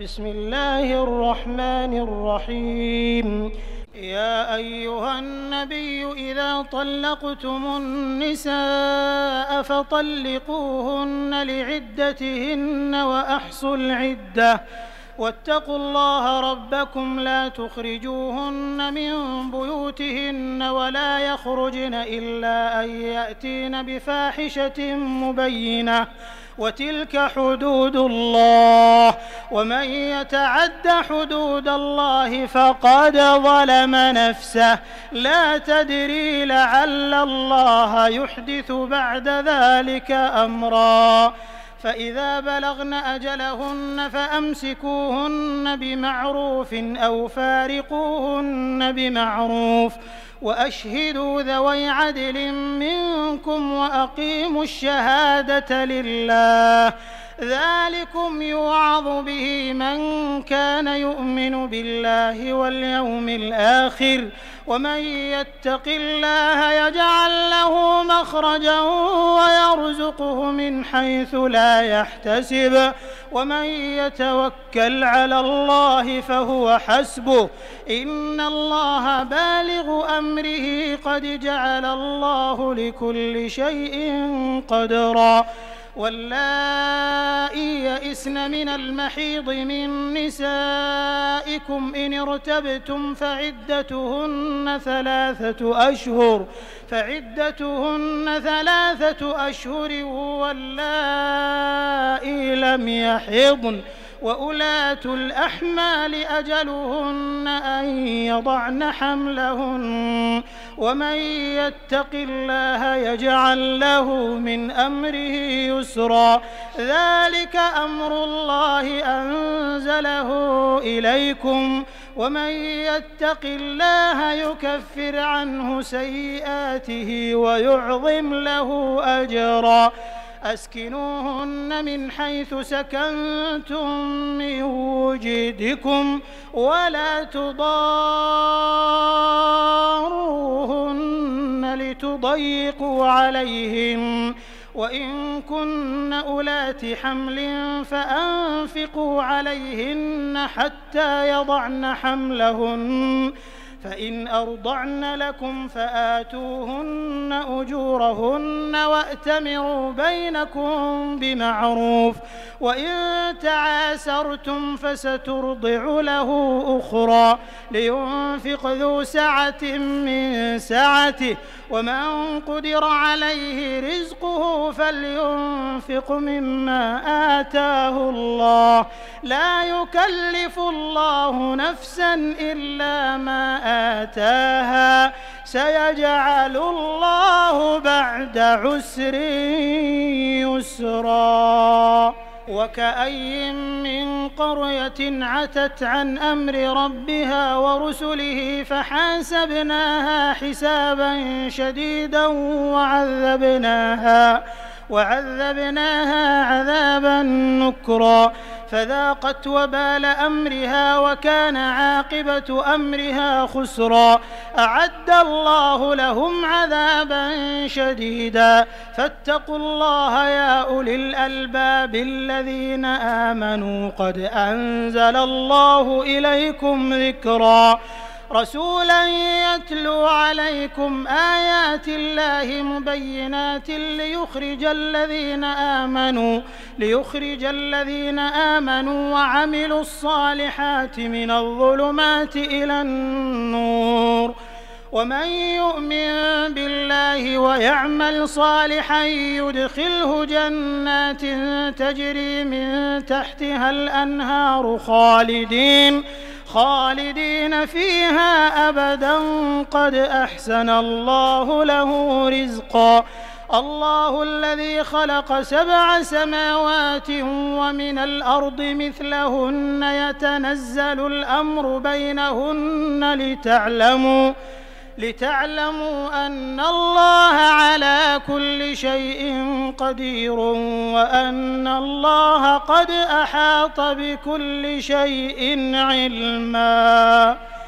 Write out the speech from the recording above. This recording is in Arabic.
بسم الله الرحمن الرحيم. يا أيها النبي إذا طلقتم النساء فطلقوهن لعدتهن وأحصوا العدة واتقوا الله ربكم لا تخرجوهن من بيوتهن ولا يخرجن إلا أن يأتين بفاحشة مبينة وتلك حدود الله ومن يتعد حدود الله فقد ظلم نفسه لا تدري لعل الله يحدث بعد ذلك أمرا فإذا بلغن أجلهن فأمسكوهن بمعروف أو فارقوهن بمعروف وأشهدوا ذوي عدل منكم وأقيموا الشهادة لله ذلكم يوعظ به من كان يؤمن بالله واليوم الآخر ومن يتق الله يجعل له مخرجا ويرزقه من حيث لا يحتسب ومن يتوكل على الله فهو حسبه إن الله بالغ أمره قد جعل الله لكل شيء قدرا واللائي يئسن من المحيض من نسائكم إن ارتبتم فعدتهن ثلاثة أشهر واللائي لم يحضن وأولاة الأحمال أجلهن أن يضعن حملهن ومن يتق الله يجعل له من أمره يسرا ذلك أمر الله أنزله إليكم ومن يتق الله يكفر عنه سيئاته ويعظم له أجرا أسكنوهن من حيث سكنتم من وجدكم ولا تضاروهن لتضيقوا عليهم وإن كن أولات حمل فأنفقوا عليهن حتى يضعن حملهن فإن أرضعن لكم فآتوهن أجورهن وأتمروا بينكم بمعروف وإن تعاسرتم فسترضع له أخرى لينفق ذو سعة من سعته ومن قدر عليه رزقه فلينفق مما آتاه الله لا يكلف الله نفسا إلا ما آتاها سيجعل الله بعد عسر يسرا وكأي من قرية عتت عن أمر ربها ورسله فحاسبناها حسابا شديدا وعذبناها عذابا نكرا فذاقت وبال أمرها وكان عاقبة أمرها خسرا أعد الله لهم عذابا شديدا فاتقوا الله يا أولي الألباب الذين آمنوا قد أنزل الله إليكم ذكرا رسولا يتلو عليكم آيات الله مبينات ليخرج الذين آمنوا وعملوا الصالحات من الظلمات إلى النور ومن يؤمن بالله ويعمل صالحا يدخله جنات تجري من تحتها الأنهار خالدين فيها أبدا قد أحسن الله له رزقا الله الذي خلق 7 سماوات ومن الأرض مثلهن يتنزل الأمر بينهن لتعلموا أن الله على كل شيء قدير وأن الله قد أحاط بكل شيء علما